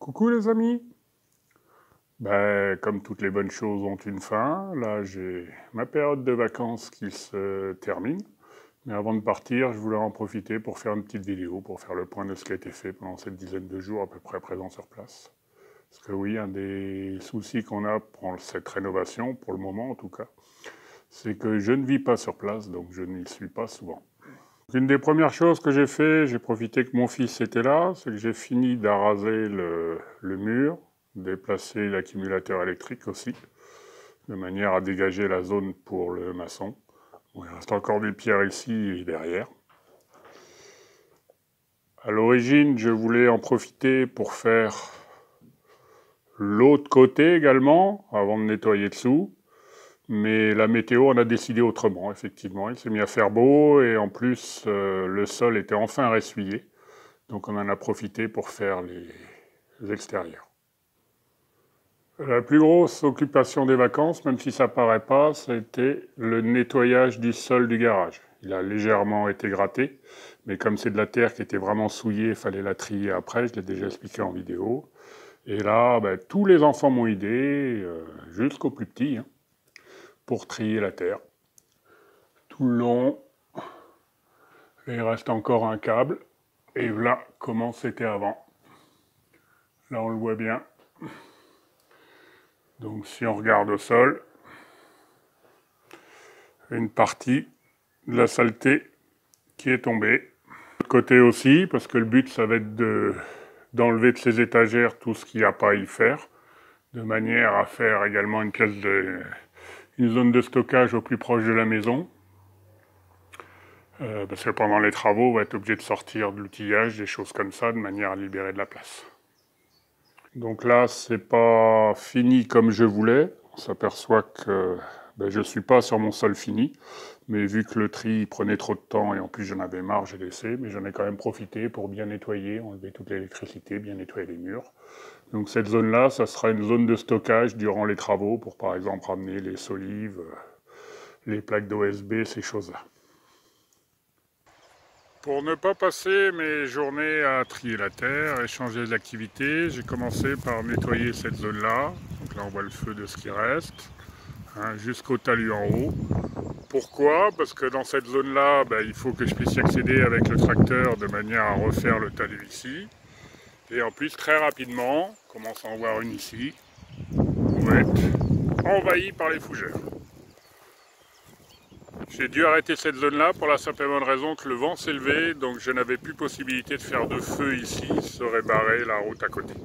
Coucou les amis. Comme toutes les bonnes choses ont une fin, là j'ai ma période de vacances qui se termine. Mais avant de partir, je voulais en profiter pour faire une petite vidéo, pour faire le point de ce qui a été fait pendant cette dizaine de jours à peu près présent sur place. Parce que oui, un des soucis qu'on a pour cette rénovation, pour le moment en tout cas, c'est que je ne vis pas sur place, donc je n'y suis pas souvent. Une des premières choses que j'ai fait, j'ai profité que mon fils était là, c'est que j'ai fini d'arraser le mur, déplacer l'accumulateur électrique aussi, de manière à dégager la zone pour le maçon. Bon, il reste encore des pierres ici et derrière. À l'origine, je voulais en profiter pour faire l'autre côté également, avant de nettoyer dessous. Mais la météo en a décidé autrement, effectivement. Il s'est mis à faire beau et en plus, le sol était enfin ressuyé. Donc on en a profité pour faire les extérieurs. La plus grosse occupation des vacances, même si ça ne paraît pas, c'était le nettoyage du sol du garage. Il a légèrement été gratté, mais comme c'est de la terre qui était vraiment souillée, il fallait la trier après, je l'ai déjà expliqué en vidéo. Et là, tous les enfants m'ont aidé, jusqu'aux plus petits, pour trier la terre. Tout le long, et il reste encore un câble, et voilà comment c'était avant. Là on le voit bien. Donc si on regarde au sol, une partie de la saleté qui est tombée. De l'autre côté aussi, parce que le but ça va être d'enlever de ces étagères tout ce qu'il n'y a pas à y faire, de manière à faire également une zone de stockage au plus proche de la maison. Parce que pendant les travaux, on va être obligé de sortir de l'outillage, des choses comme ça, de manière à libérer de la place. Donc là, c'est pas fini comme je voulais. On s'aperçoit que je suis pas sur mon sol fini. Mais vu que le tri prenait trop de temps et en plus j'en avais marre, j'ai laissé. Mais j'en ai quand même profité pour bien nettoyer, enlever toute l'électricité, bien nettoyer les murs. Donc cette zone-là, ça sera une zone de stockage durant les travaux pour par exemple ramener les solives, les plaques d'OSB, ces choses-là. Pour ne pas passer mes journées à trier la terre et changer d'activité, j'ai commencé par nettoyer cette zone-là. Donc là, on voit le feu de ce qui reste, jusqu'au talus en haut. Pourquoi? Parce que dans cette zone-là, il faut que je puisse y accéder avec le tracteur de manière à refaire le talus ici. Et en plus, très rapidement, on commence à en voir une ici, on va être envahi par les fougères. J'ai dû arrêter cette zone-là pour la simple et bonne raison que le vent s'est levé, donc je n'avais plus possibilité de faire de feu ici, ça aurait barré la route à côté.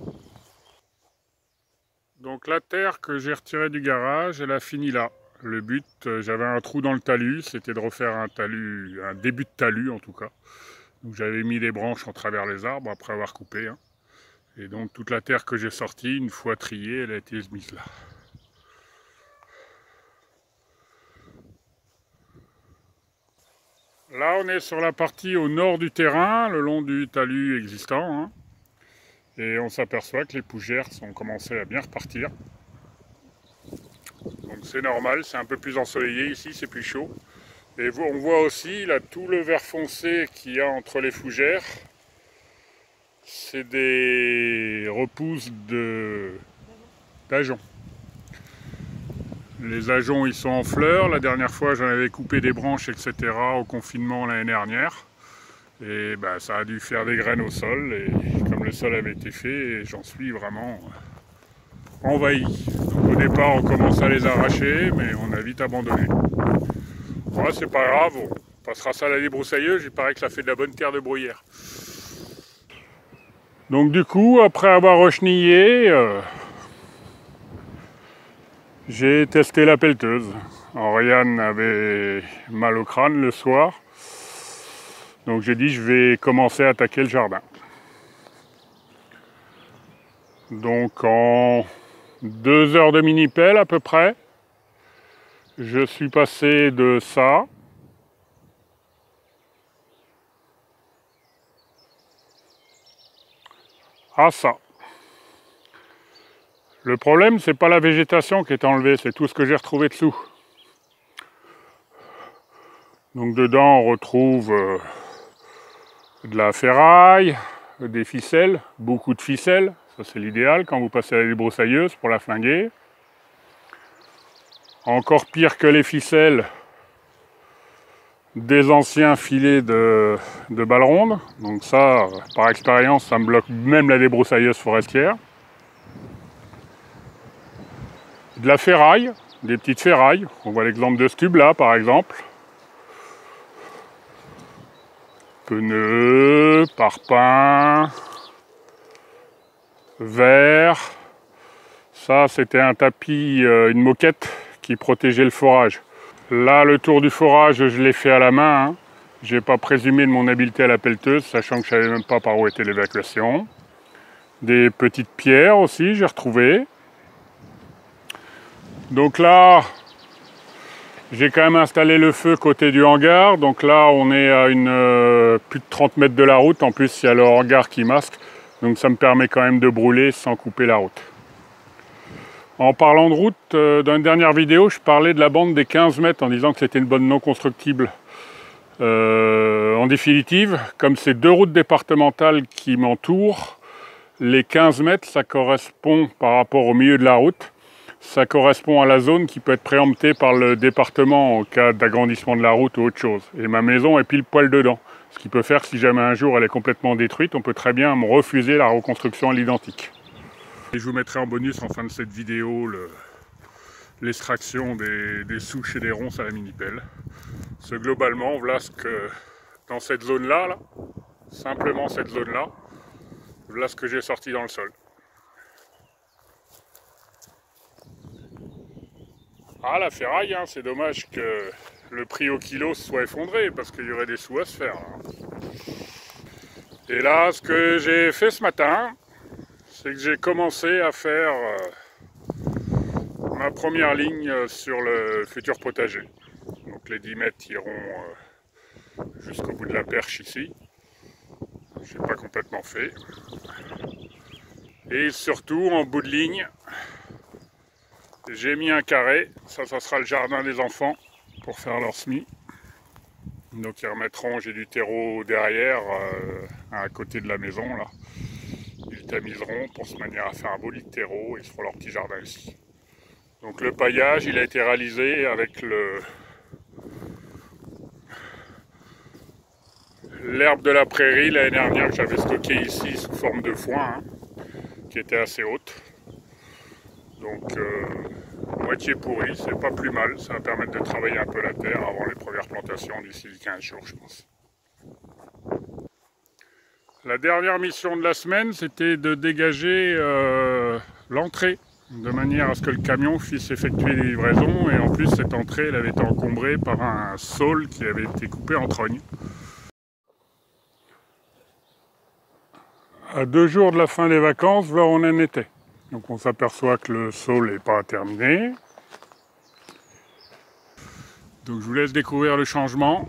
Donc la terre que j'ai retirée du garage, elle a fini là. Le but, j'avais un trou dans le talus, c'était de refaire un talus, un début de talus en tout cas. Donc j'avais mis des branches en travers les arbres après avoir coupé. Et donc toute la terre que j'ai sortie, une fois triée, elle a été mise là. Là, on est sur la partie au nord du terrain, le long du talus existant. Et on s'aperçoit que les fougères ont commencé à bien repartir. Donc c'est normal, c'est un peu plus ensoleillé ici, c'est plus chaud. Et on voit aussi là tout le vert foncé qu'il y a entre les fougères. C'est des repousses d'ajoncs. Les ajoncs, ils sont en fleurs. La dernière fois, j'en avais coupé des branches, etc. au confinement l'année dernière. Et ça a dû faire des graines au sol. Et comme le sol avait été fait, j'en suis vraiment envahi. Donc, au départ, on commence à les arracher, mais on a vite abandonné. Bon, c'est pas grave, on passera ça à la débroussailleuse. Il paraît que ça fait de la bonne terre de bruyère. Donc du coup, après avoir rechenillé, j'ai testé la pelleteuse. Oriane avait mal au crâne le soir. Donc j'ai dit je vais commencer à attaquer le jardin. Donc en 2 heures de mini-pelle à peu près, je suis passé de ça à ça. Le problème, c'est pas la végétation qui est enlevée, c'est tout ce que j'ai retrouvé dessous. Donc dedans, on retrouve de la ferraille, des ficelles, beaucoup de ficelles. Ça c'est l'idéal quand vous passez à la débroussailleuse pour la flinguer. Encore pire que les ficelles, des anciens filets de balles rondes. Donc ça, par expérience, ça me bloque même la débroussailleuse forestière. De la ferraille, des petites ferrailles. On voit l'exemple de ce tube là par exemple. Pneus, parpaings, verre. Ça c'était un tapis, une moquette qui protégeait le forage. Là le tour du forage je l'ai fait à la main. Hein. J'ai pas présumé de mon habileté à la pelleteuse, sachant que je savais même pas par où était l'évacuation. Des petites pierres aussi j'ai retrouvé. Donc là, j'ai quand même installé le feu côté du hangar. Donc là, on est à plus de 30 mètres de la route. En plus, il y a le hangar qui masque. Donc ça me permet quand même de brûler sans couper la route. En parlant de route, dans une dernière vidéo, je parlais de la bande des 15 mètres en disant que c'était une bande non constructible. En définitive, comme c'est 2 routes départementales qui m'entourent, les 15 mètres, ça correspond par rapport au milieu de la route. Ça correspond à la zone qui peut être préemptée par le département en cas d'agrandissement de la route ou autre chose. Et ma maison est pile poil dedans. Ce qui peut faire que si jamais un jour elle est complètement détruite, on peut très bien me refuser la reconstruction à l'identique. Et je vous mettrai en bonus en fin de cette vidéo l'extraction des souches et des ronces à la mini-pelle. Parce que globalement, voilà ce que dans cette zone-là, là, simplement cette zone-là, voilà ce que j'ai sorti dans le sol. Ah la ferraille, hein, c'est dommage que le prix au kilo se soit effondré parce qu'il y aurait des sous à se faire. Hein. Et là, ce que j'ai fait ce matin, c'est que j'ai commencé à faire ma première ligne sur le futur potager. Donc les 10 mètres iront jusqu'au bout de la perche ici. Je n'ai pas complètement fait. Et surtout en bout de ligne, j'ai mis un carré, ça sera le jardin des enfants pour faire leur semis. Donc ils remettront, j'ai du terreau derrière, à côté de la maison là. Ils tamiseront pour se manière à faire un beau lit de terreau et ils se feront leur petit jardin ici. Donc le paillage, il a été réalisé avec l'herbe de la prairie l'année dernière que j'avais stocké ici sous forme de foin, hein, qui était assez haute. Donc moitié pourri, c'est pas plus mal, ça va permettre de travailler un peu la terre avant les premières plantations d'ici 15 jours je pense. La dernière mission de la semaine c'était de dégager l'entrée de manière à ce que le camion puisse effectuer les livraisons et en plus cette entrée elle avait été encombrée par un saule qui avait été coupé en trogne. À 2 jours de la fin des vacances, voilà où on en était. Donc on s'aperçoit que le saule n'est pas terminé. Donc je vous laisse découvrir le changement.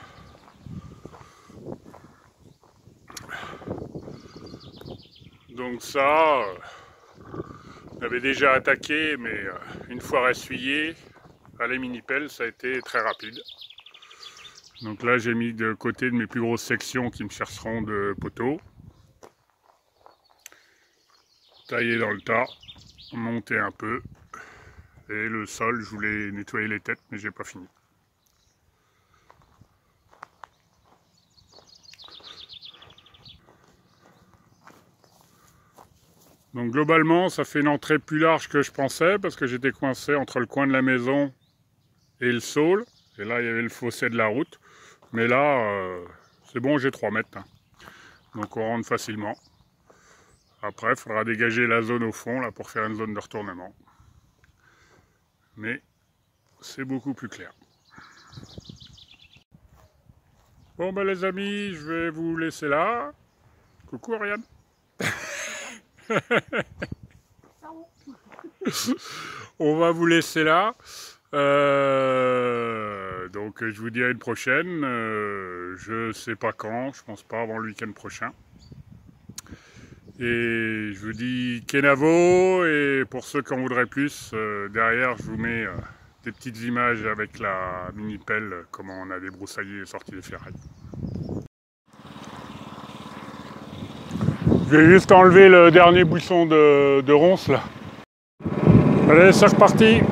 Donc ça, on avait déjà attaqué, mais une fois ressuyé, à la mini-pelle, ça a été très rapide. Donc là j'ai mis de côté de mes plus grosses sections qui me serviront de poteaux. Taillé dans le tas, monter un peu. Et le sol, je voulais nettoyer les têtes, mais j'ai pas fini. Donc globalement, ça fait une entrée plus large que je pensais, parce que j'étais coincé entre le coin de la maison et le saule. Et là, il y avait le fossé de la route. Mais là, c'est bon, j'ai 3 mètres. Hein. Donc on rentre facilement. Après, il faudra dégager la zone au fond là pour faire une zone de retournement. Mais c'est beaucoup plus clair. Bon ben les amis, je vais vous laisser là. Coucou Ariane. On va vous laisser là. Donc je vous dis à une prochaine. Je sais pas quand, je pense pas avant le week-end prochain. Et je vous dis Kenavo, et pour ceux qui en voudraient plus, derrière je vous mets des petites images avec la mini-pelle, comment on a débroussaillé et sorti les ferrailles. Je vais juste enlever le dernier buisson de ronces là. Allez, c'est reparti.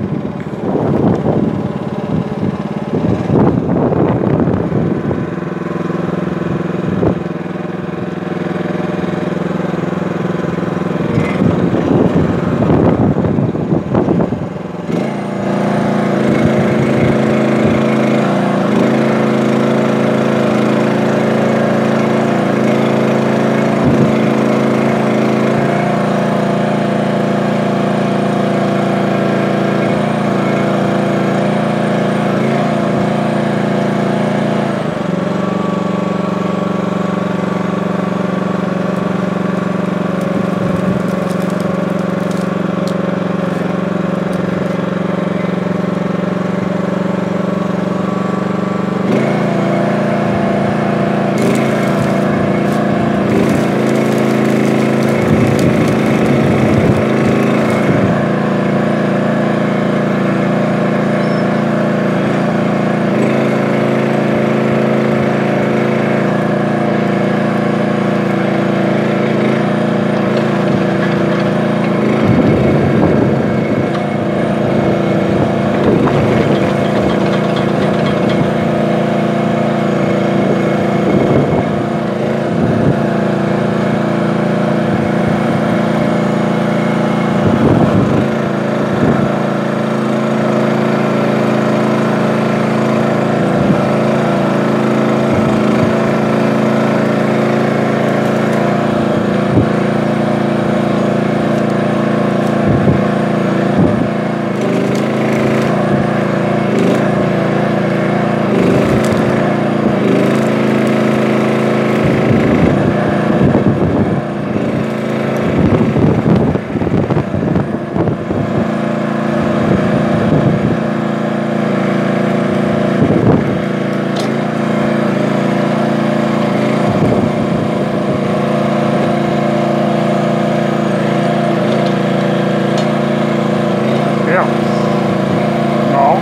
Non.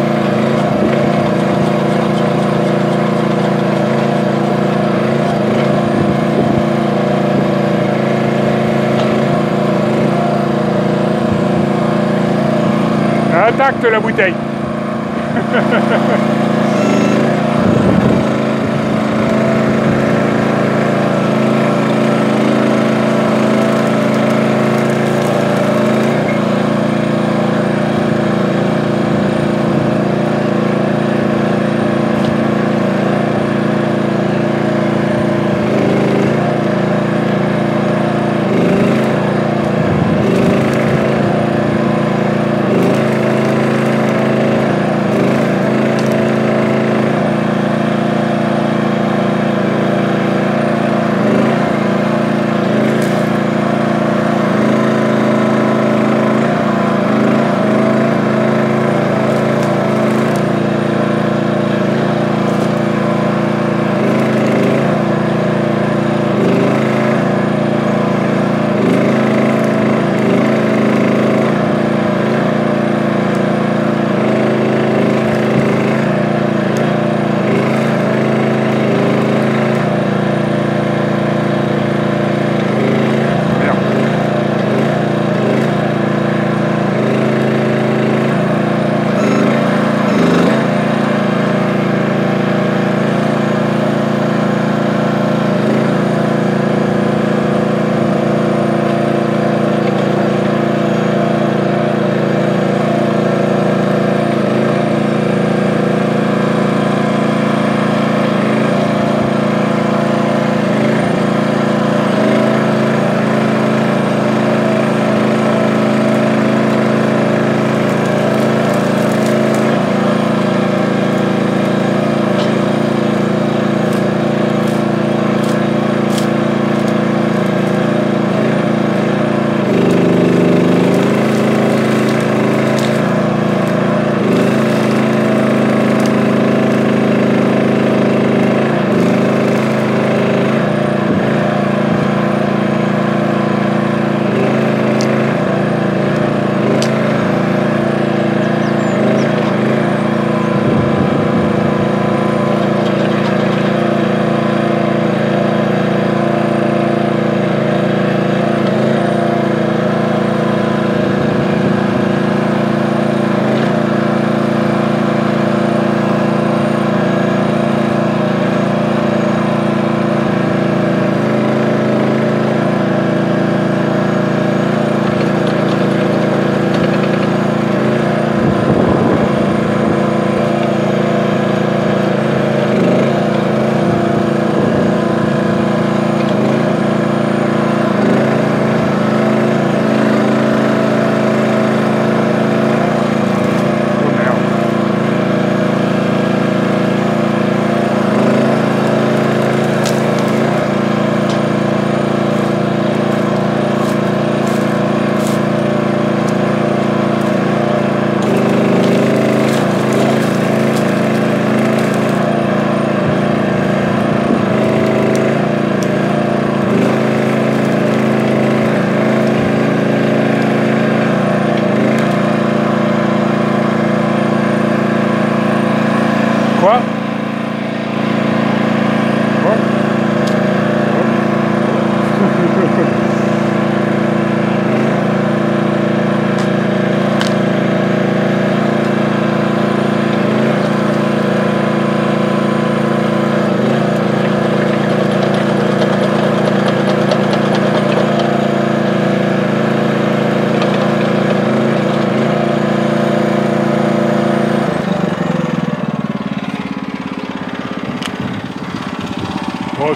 Intacte la bouteille.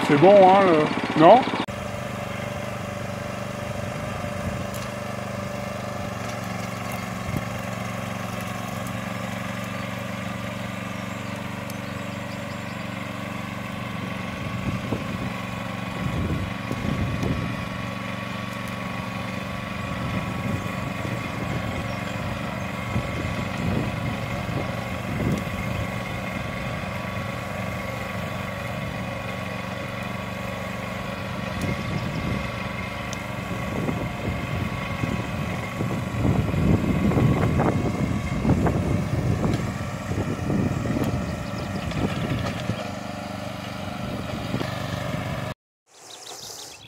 C'est bon, hein, non?